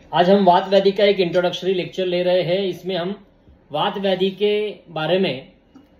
आज हम वात व्याधि का एक इंट्रोडक्टरी लेक्चर ले रहे हैं। इसमें हम वात व्याधि के बारे में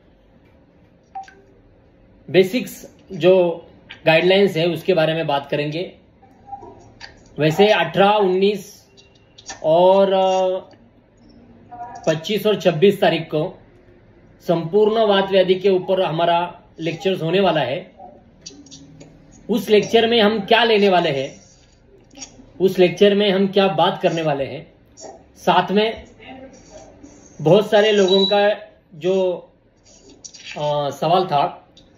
बेसिक्स जो गाइडलाइंस है उसके बारे में बात करेंगे। वैसे 18, 19 और 25 और 26 तारीख को संपूर्ण वात व्याधि के ऊपर हमारा लेक्चर्स होने वाला है। उस लेक्चर में हम क्या लेने वाले हैं, उस लेक्चर में हम क्या बात करने वाले हैं, साथ में बहुत सारे लोगों का जो सवाल था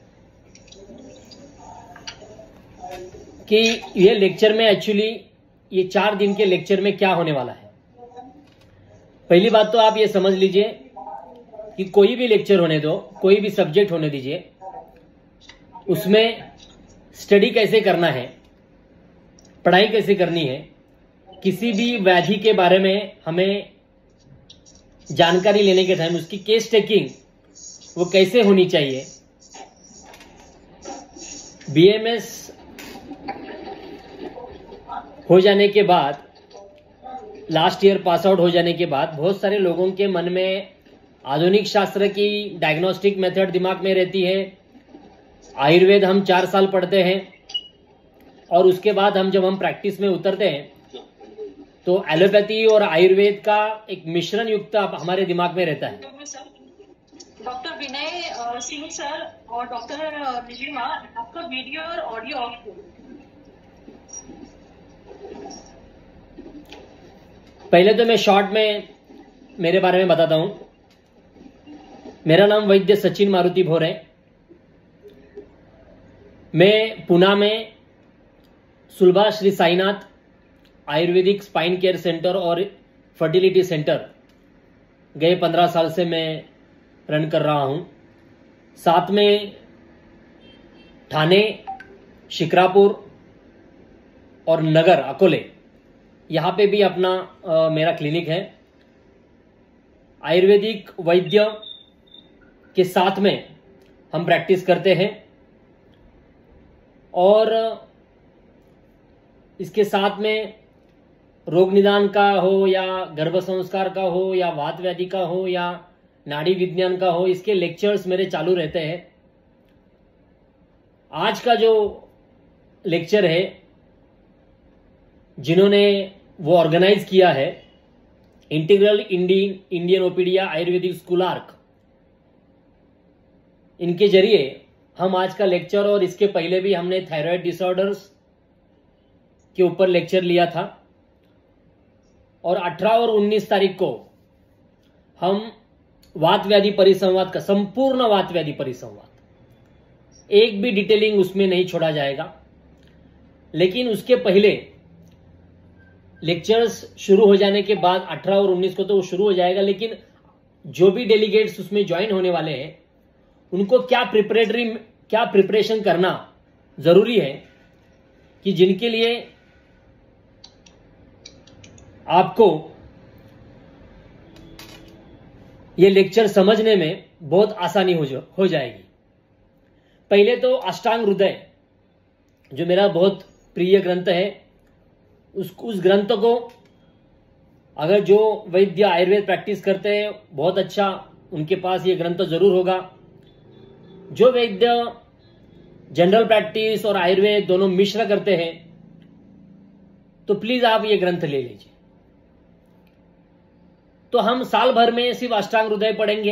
कि ये लेक्चर में एक्चुअली ये 4 दिन के लेक्चर में क्या होने वाला है। पहली बात तो आप ये समझ लीजिए कि कोई भी लेक्चर होने दो, कोई भी सब्जेक्ट होने दीजिए, उसमें स्टडी कैसे करना है, पढ़ाई कैसे करनी है, किसी भी व्याधि के बारे में हमें जानकारी लेने के टाइम उसकी केस टेकिंग वो कैसे होनी चाहिए। बीएमएस हो जाने के बाद, लास्ट ईयर पास आउट हो जाने के बाद बहुत सारे लोगों के मन में आधुनिक शास्त्र की डायग्नोस्टिक मेथड दिमाग में रहती है। आयुर्वेद हम 4 साल पढ़ते हैं और उसके बाद जब हम प्रैक्टिस में उतरते हैं तो एलोपैथी और आयुर्वेद का एक मिश्रण युक्त हमारे दिमाग में रहता है। डॉक्टर विनय सिंह सर और डॉक्टर नीलिमा, आपका वीडियो और ऑडियो ऑफ करो। पहले तो मैं शॉर्ट में मेरे बारे में बताता हूं। मेरा नाम वैद्य सचिन मारुति भोर है। मैं पुणे में Sulabha Shri Sainath Ayurvedic spine care center और फर्टिलिटी सेंटर गए 15 साल से मैं रन कर रहा हूं। साथ में ठाणे, शिक्रापुर और नगर अकोले, यहाँ पे भी अपना मेरा क्लिनिक है। आयुर्वेदिक वैद्य के साथ में हम प्रैक्टिस करते हैं और इसके साथ में रोग निदान का हो या गर्भ संस्कार का हो या वात व्याधि का हो या नाड़ी विज्ञान का हो, इसके लेक्चर्स मेरे चालू रहते हैं। आज का जो लेक्चर है जिन्होंने वो ऑर्गेनाइज किया है, इंटीग्रल इंडियन ओपीडिया आयुर्वेदिक स्कूल आर्क, इनके जरिए हम आज का लेक्चर, और इसके पहले भी हमने थायराइड डिसऑर्डर्स के ऊपर लेक्चर लिया था, और 18 और 19 तारीख को हम वात व्याधि परिसंवाद का संपूर्ण वात व्याधि परिसंवाद, एक भी डिटेलिंग उसमें नहीं छोड़ा जाएगा। लेकिन उसके पहले लेक्चर्स शुरू हो जाने के बाद 18 और 19 को तो वो शुरू हो जाएगा, लेकिन जो भी डेलीगेट्स उसमें ज्वाइन होने वाले हैं उनको क्या प्रिपरेशन करना जरूरी है, कि जिनके लिए आपको ये लेक्चर समझने में बहुत आसानी हो जाएगी। पहले तो अष्टांग हृदय जो मेरा बहुत प्रिय ग्रंथ है, उस ग्रंथ को अगर जो वैद्य आयुर्वेद प्रैक्टिस करते हैं बहुत अच्छा, उनके पास ये ग्रंथ जरूर होगा। जो वैद्य जनरल प्रैक्टिस और आयुर्वेद दोनों मिश्र करते हैं तो प्लीज आप ये ग्रंथ ले लीजिए। तो हम साल भर में सिर्फ अष्टांग हृदय पढ़ेंगे।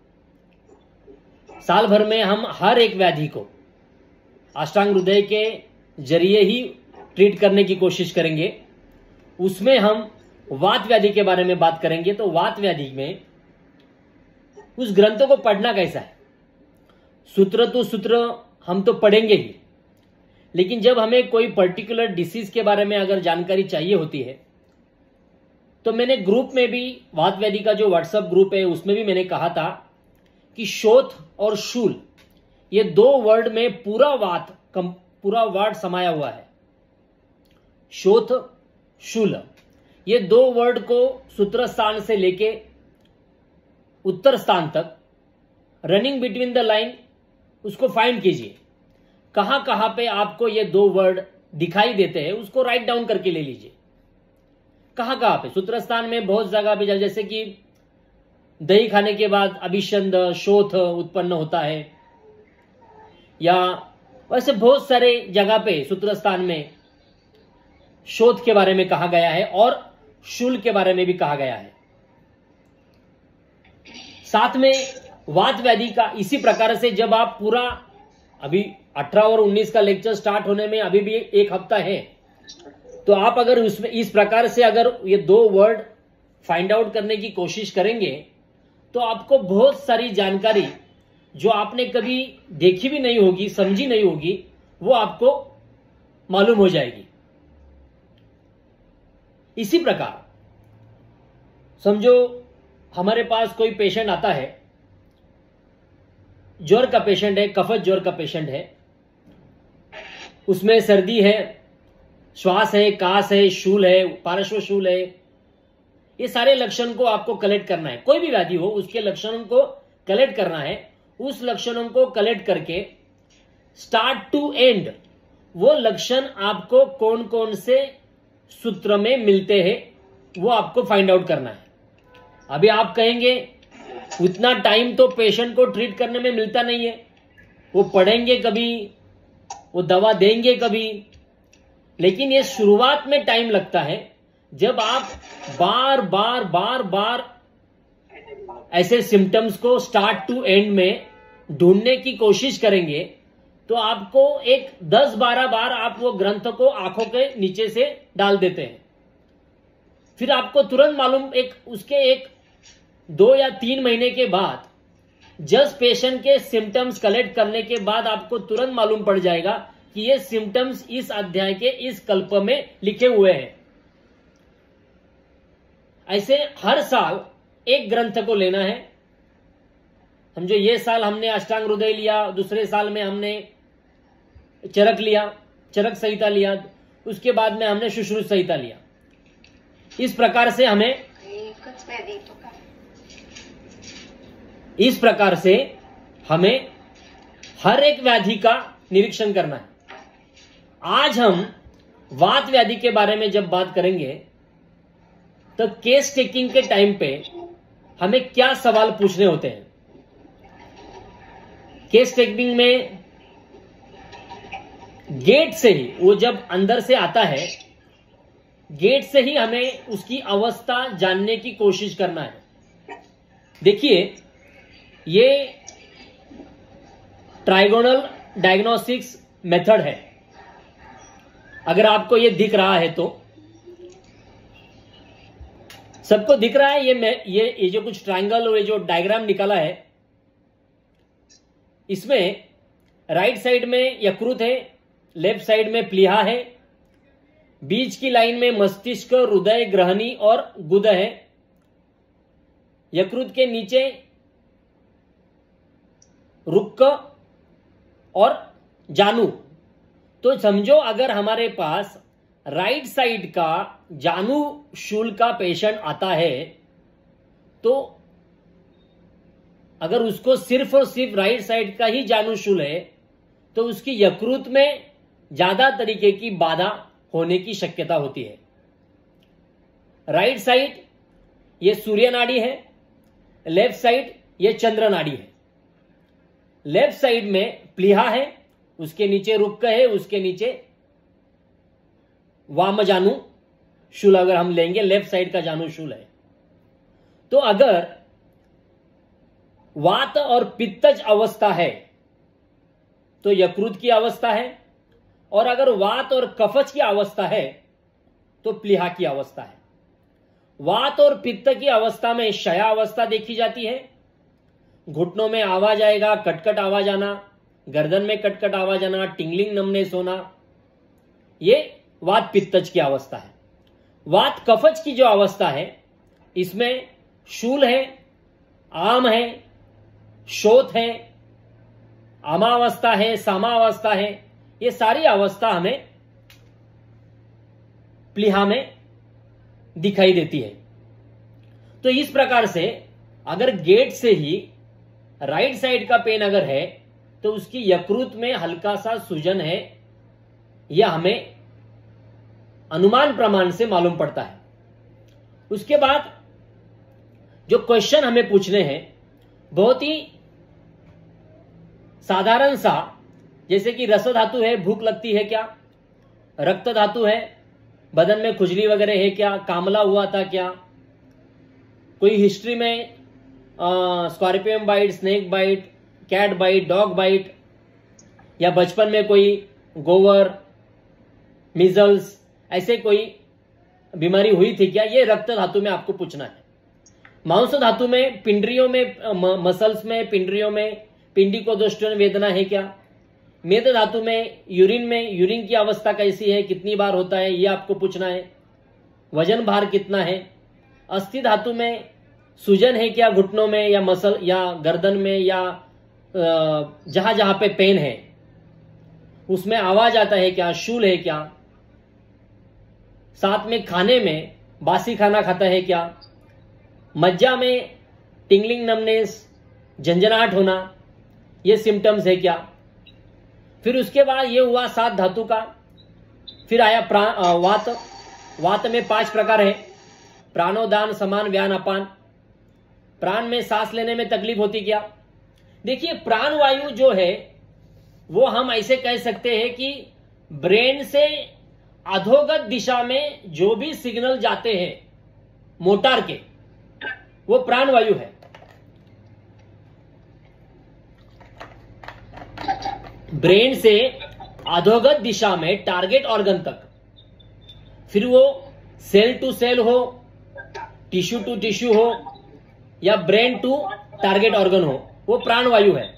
साल भर में हम हर एक व्याधि को अष्टांग हृदय के जरिए ही ट्रीट करने की कोशिश करेंगे। उसमें हम वात व्याधि के बारे में बात करेंगे। तो वात व्याधि में उस ग्रंथ को पढ़ना कैसा है, सूत्र हम तो पढ़ेंगे ही, लेकिन जब हमें कोई पर्टिकुलर डिसीज के बारे में अगर जानकारी चाहिए होती है तो मैंने ग्रुप में भी, वात व्याधि का जो व्हाट्सएप ग्रुप है उसमें भी मैंने कहा था कि शोथ और शूल, ये 2 वर्ड में पूरा वर्ड समाया हुआ है। शोथ, शूल, ये 2 वर्ड को सूत्र स्थान से लेके उत्तर स्थान तक, रनिंग बिटवीन द लाइन, उसको फाइंड कीजिए। कहां कहां पे आपको ये 2 वर्ड दिखाई देते हैं उसको राइट डाउन करके ले लीजिए। कहां कहां पे सूत्रस्थान में बहुत जगह पे, जैसे कि दही खाने के बाद अभिषंद शोथ उत्पन्न होता है, या वैसे बहुत सारे जगह पे सूत्रस्थान में शोथ के बारे में कहा गया है और शूल के बारे में भी कहा गया है। साथ में वात व्याधि का इसी प्रकार से, जब आप पूरा अभी 18 और 19 का लेक्चर स्टार्ट होने में अभी भी एक हफ्ता है, तो आप अगर उसमें इस प्रकार से अगर ये 2 वर्ड फाइंड आउट करने की कोशिश करेंगे तो आपको बहुत सारी जानकारी जो आपने कभी देखी भी नहीं होगी, समझी नहीं होगी, वो आपको मालूम हो जाएगी। इसी प्रकार समझो हमारे पास कोई पेशेंट आता है, ज्वर का पेशेंट है, कफज ज्वर का पेशेंट है, उसमें सर्दी है, श्वास है, कास है, शूल है, पार्श्व शूल है, ये सारे लक्षण को आपको कलेक्ट करना है। कोई भी व्याधि हो उसके लक्षणों को कलेक्ट करना है। उस लक्षणों को कलेक्ट करके स्टार्ट टू एंड वो लक्षण आपको कौन कौन से सूत्र में मिलते हैं वो आपको फाइंड आउट करना है। अभी आप कहेंगे उतना टाइम तो पेशेंट को ट्रीट करने में मिलता नहीं है, वो पढ़ेंगे कभी, वो दवा देंगे कभी, लेकिन ये शुरुआत में टाइम लगता है। जब आप बार बार बार बार ऐसे सिम्टम्स को स्टार्ट टू एंड में ढूंढने की कोशिश करेंगे तो आपको एक 10-12 बार आप वो ग्रंथ को आंखों के नीचे से डाल देते हैं। फिर आपको तुरंत मालूम उसके 2 या 3 महीने के बाद, जस्ट पेशेंट के सिम्टम्स कलेक्ट करने के बाद आपको तुरंत मालूम पड़ जाएगा कि ये सिम्टम्स इस अध्याय के इस कल्प में लिखे हुए हैं। ऐसे हर साल एक ग्रंथ को लेना है। समझो ये साल हमने अष्टांग हृदय लिया, दूसरे साल में हमने चरक लिया, चरक संहिता लिया, उसके बाद में हमने शुश्रूष संहिता लिया। इस प्रकार से हमें हर एक व्याधि का निरीक्षण करना है। आज हम वात व्याधि के बारे में जब बात करेंगे तो केस टेकिंग के टाइम पे हमें क्या सवाल पूछने होते हैं। केस टेकिंग में गेट से ही, वो जब अंदर से आता है, गेट से ही हमें उसकी अवस्था जानने की कोशिश करना है। देखिए ये ट्राइगोनल डायग्नोस्टिक्स मेथड है। अगर आपको ये दिख रहा है तो सबको दिख रहा है। ये जो कुछ ट्रायंगल और ये जो डायग्राम निकाला है, इसमें राइट साइड में यकृत है, लेफ्ट साइड में प्लीहा है, बीच की लाइन में मस्तिष्क, हृदय, ग्रहणी और गुद है। यकृत के नीचे रुक्क और जानु। तो समझो अगर हमारे पास राइट साइड का जानु शूल का पेशेंट आता है तो अगर उसको सिर्फ और सिर्फ राइट साइड का ही जानु शूल है तो उसकी यकृत में ज्यादा तरीके की बाधा होने की शक्यता होती है। राइट साइड ये सूर्य नाड़ी है, लेफ्ट साइड ये चंद्र नाड़ी है। लेफ्ट साइड में प्लीहा है, उसके नीचे रुक्क है, उसके नीचे वाम जानु शूल अगर हम लेंगे, लेफ्ट साइड का जानु शूल है। तो अगर वात और पित्तज अवस्था है तो यकृत की अवस्था है, और अगर वात और कफज की अवस्था है तो प्लीहा की अवस्था है। वात और पित्त की अवस्था में क्षया अवस्था देखी जाती है। घुटनों में आवाज आएगा, कटकट आवाज आना, गर्दन में कटकट आवाज आना, टिंगलिंग नमनेस होना, ये वात पित्तज की अवस्था है। वात कफज की जो अवस्था है इसमें शूल है, आम है, शोथ है, अमावस्था है, सामावस्था है। ये सारी अवस्था हमें प्लीहा में दिखाई देती है। तो इस प्रकार से अगर गेट से ही राइट साइड का पेन अगर है तो उसकी यकृत में हल्का सा सूजन है, यह हमें अनुमान प्रमाण से मालूम पड़ता है। उसके बाद जो क्वेश्चन हमें पूछने हैं बहुत ही साधारण सा, जैसे कि रस धातु है, भूख लगती है क्या, रक्त धातु है, बदन में खुजली वगैरह है क्या, कामला हुआ था क्या, कोई हिस्ट्री में scorpion bite, snake bite, cat bite, dog bite, या बचपन में कोई गोवर, मिजल्स, ऐसे कोई बीमारी हुई थी क्या, ये रक्त धातु में आपको पूछना है। मांस धातु में पिंडरियों में, मसल्स में, पिंडरियों में पिंडिकोदोष्टन वेदना है क्या, मेद धातु में यूरिन की अवस्था कैसी है, कितनी बार होता है, ये आपको पूछना है। वजन भार कितना है। अस्थि धातु में सूजन है क्या घुटनों में या मसल या गर्दन में, या जहां जहां पे पेन है उसमें आवाज आता है क्या, शूल है क्या। साथ में खाने में बासी खाना खाता है क्या, मज्जा में टिंगलिंग, नमनेस, झंझनाहट होना, ये सिम्टम्स है क्या। फिर उसके बाद ये हुआ 7 धातु का। फिर आया वात। वात में 5 प्रकार है, प्राणोदान, समान, व्यान, अपान। प्राण में सांस लेने में तकलीफ होती क्या। देखिए प्राण वायु जो है वो हम ऐसे कह सकते हैं कि ब्रेन से अधोगत दिशा में जो भी सिग्नल जाते हैं मोटार के, वो प्राण वायु है। ब्रेन से अधोगत दिशा में टारगेट ऑर्गन तक, फिर वो सेल टू सेल हो, टिश्यू टू टिश्यू हो, या ब्रेन टू टारगेट ऑर्गन हो, वो प्राण वायु है।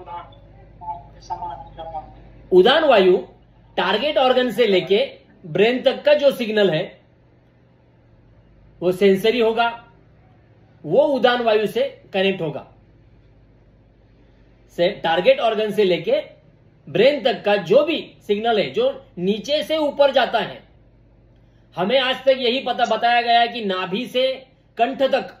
उदान वायु टारगेट ऑर्गन से लेके ब्रेन तक का जो सिग्नल है वो सेंसरी होगा, वो उदान वायु से कनेक्ट होगा। टारगेट ऑर्गन से लेके ब्रेन तक का जो भी सिग्नल है जो नीचे से ऊपर जाता है, हमें आज तक यही पता बताया गया है कि नाभि से कंठ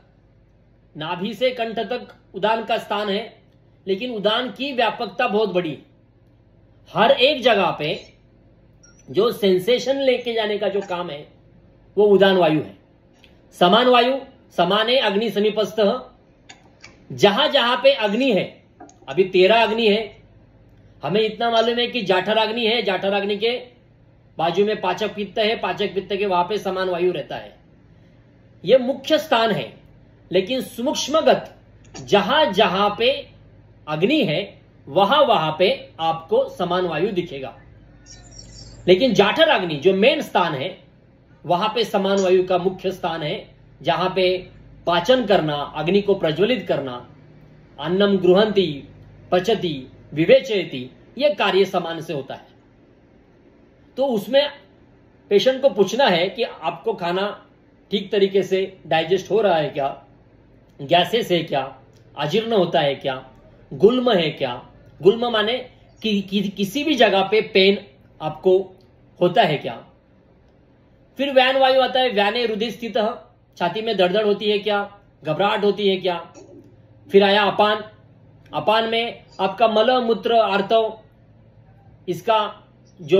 तक उदान का स्थान है, लेकिन उदान की व्यापकता बहुत बड़ी है। हर एक जगह पे जो सेंसेशन लेके जाने का जो काम है वो उदान वायु है। समान वायु, समाने अग्नि समीपस्थ, जहां जहां पे अग्नि है, अभी 13 अग्नि है, हमें इतना मालूम है कि जाठराग्नि है, जाठराग्नि के बाजू में पाचक पित्त है, पाचक पित्त के वहां पे समान वायु रहता है। यह मुख्य स्थान है, लेकिन सूक्ष्मगत जहां जहां पे अग्नि है वहां वहां पे आपको समान वायु दिखेगा। लेकिन जाठराग्नि जो मेन स्थान है वहां पे समान वायु का मुख्य स्थान है, जहां पे पाचन करना, अग्नि को प्रज्वलित करना, अन्नम गृहंती, पचती, विवेचयति, यह कार्य समान से होता है। तो उसमें पेशेंट को पूछना है कि आपको खाना ठीक तरीके से डाइजेस्ट हो रहा है क्या, गैसेस है क्या, अजीर्ण होता है क्या, गुल्म है क्या। गुल्म माने कि किसी भी जगह पे पेन आपको होता है क्या। फिर व्यान वायु आता है, व्याने हृदय स्थित, छाती में धड़धड़ होती है क्या, घबराहट होती है क्या। फिर आया अपान। अपान में आपका मल मूत्र आर्तव, इसका जो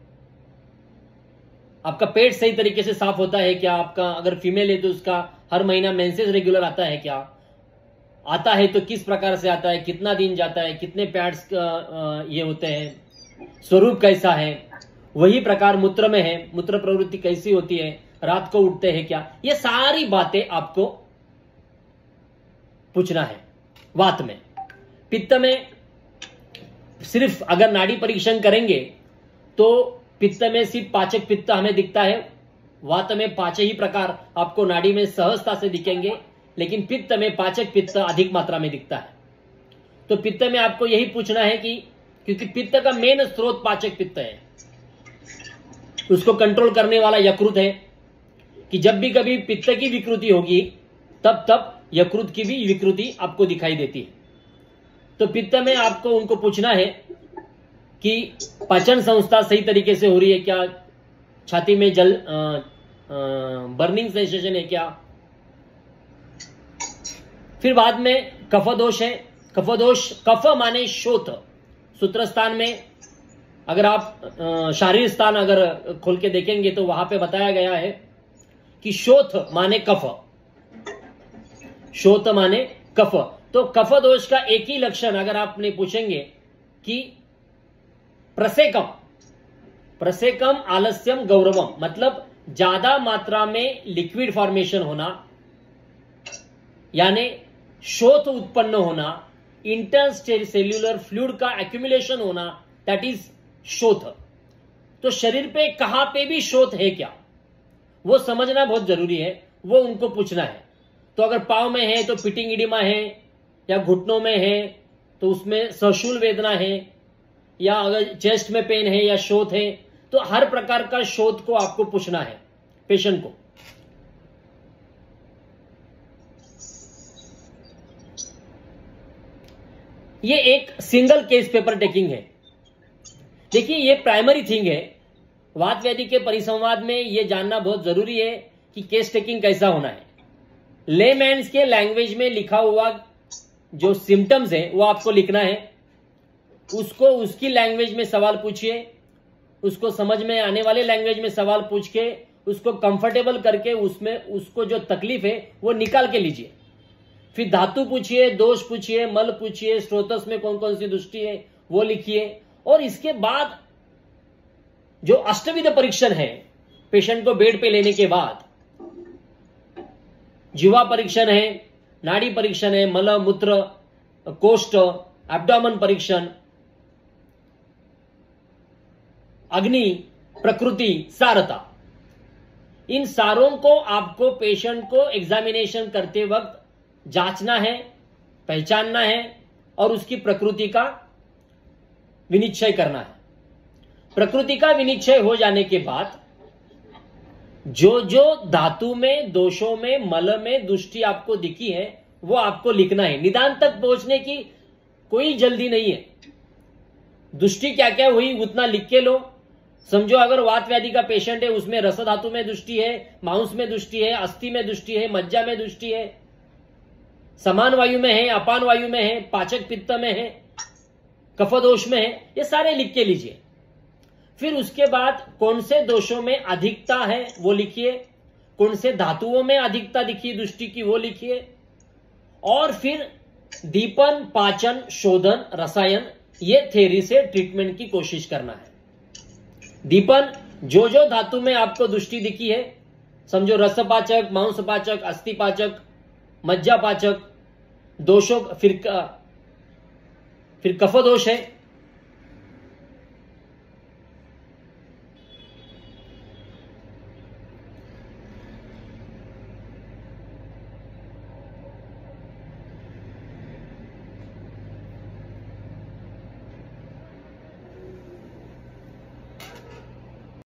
आपका पेट सही तरीके से साफ होता है क्या, आपका अगर फीमेल है तो उसका हर महीना मेंसेस रेगुलर आता है क्या, आता है तो किस प्रकार से आता है, कितना दिन जाता है, कितने पैड्स ये होते हैं, स्वरूप कैसा है। वही प्रकार मूत्र में है, मूत्र प्रवृत्ति कैसी होती है, रात को उठते हैं क्या, ये सारी बातें आपको पूछना है। वात में। पित्त में सिर्फ अगर नाड़ी परीक्षण करेंगे तो पित्त में सिर्फ पाचक पित्त हमें दिखता है, वात में 5 ही प्रकार आपको नाड़ी में सहजता से दिखेंगे, लेकिन पित्त में पाचक पित्त अधिक मात्रा में दिखता है। तो पित्त में आपको यही पूछना है कि क्योंकि पित्त का मेन स्रोत पाचक पित्त है, उसको कंट्रोल करने वाला यकृत है, कि जब भी कभी पित्त की विकृति होगी तब यकृत की भी विकृति आपको दिखाई देती है। तो पित्त में आपको उनको पूछना है कि पाचन संस्था सही तरीके से हो रही है क्या, छाती में जल बर्निंग सेंसेशन है क्या। फिर बाद में कफ दोष है। कफ दोष, कफ माने शोथ, सूत्र स्थान में अगर आप शारीरिक स्थान अगर खोल के देखेंगे तो वहां पे बताया गया है कि शोथ माने कफ, शोथ माने कफ। तो कफ दोष का एक ही लक्षण अगर आपने पूछेंगे कि प्रसेकम, प्रसेकम आलस्यम गौरवम, मतलब ज्यादा मात्रा में लिक्विड फॉर्मेशन होना, यानी शोथ उत्पन्न होना, इंटरसेल्यूलर फ्लूइड का एक्यूमुलेशन होना, दैट इज शोथ। तो शरीर पे कहां पे भी शोथ है क्या, वो समझना बहुत जरूरी है, वो उनको पूछना है। तो अगर पांव में है तो पिटिंग इडिमा है, या घुटनों में है तो उसमें सशूल वेदना है, या अगर चेस्ट में पेन है या शोथ है, तो हर प्रकार का शोथ को आपको पूछना है पेशेंट को। ये एक सिंगल केस पेपर टेकिंग है। देखिए ये प्राइमरी थिंग है, वात व्याधि के परिसंवाद में यह जानना बहुत जरूरी है कि केस टेकिंग कैसा होना है। लेमैन्स के लैंग्वेज में लिखा हुआ जो सिम्टम्स है वो आपको लिखना है, उसको उसकी लैंग्वेज में सवाल पूछिए, उसको समझ में आने वाले लैंग्वेज में सवाल पूछ के उसको कंफर्टेबल करके उसमें उसको जो तकलीफ है वो निकाल के लीजिए। फिर धातु पूछिए, दोष पूछिए, मल पूछिए, स्रोतस में कौन कौन सी दृष्टि है वो लिखिए। और इसके बाद जो अष्टविध परीक्षण है पेशेंट को बेड पे लेने के बाद, जीवा परीक्षण है, नाड़ी परीक्षण है, मल मूत्र कोष्ठ, एब्डोमेन परीक्षण, अग्नि, प्रकृति, सारता, इन सारों को आपको पेशेंट को एग्जामिनेशन करते वक्त जांचना है, पहचानना है और उसकी प्रकृति का विनिश्चय करना है। प्रकृति का विनिश्चय हो जाने के बाद जो जो धातु में, दोषों में, मल में दृष्टि आपको दिखी है वो आपको लिखना है। निदान तक पहुंचने की कोई जल्दी नहीं है, दृष्टि क्या क्या हुई उतना लिख के लो। समझो अगर वात व्याधि का पेशेंट है, उसमें रस धातु में दृष्टि है, मांस में दृष्टि है, अस्थि में दृष्टि है, मज्जा में दृष्टि है, समान वायु में है, अपान वायु में है, पाचक पित्त में है, कफ दोष में है, ये सारे लिख के लीजिए। फिर उसके बाद कौन से दोषों में अधिकता है वो लिखिए, कौन से धातुओं में अधिकता दिखी दृष्टि की वो लिखिए, और फिर दीपन, पाचन, शोधन, रसायन, ये थ्योरी से ट्रीटमेंट की कोशिश करना है। दीपन, जो जो धातु में आपको दृष्टि दिखी है, समझो रसपाचक, मांसपाचक, अस्थिपाचक, मज्जापाचक, दोषों, फिर कफ दोष है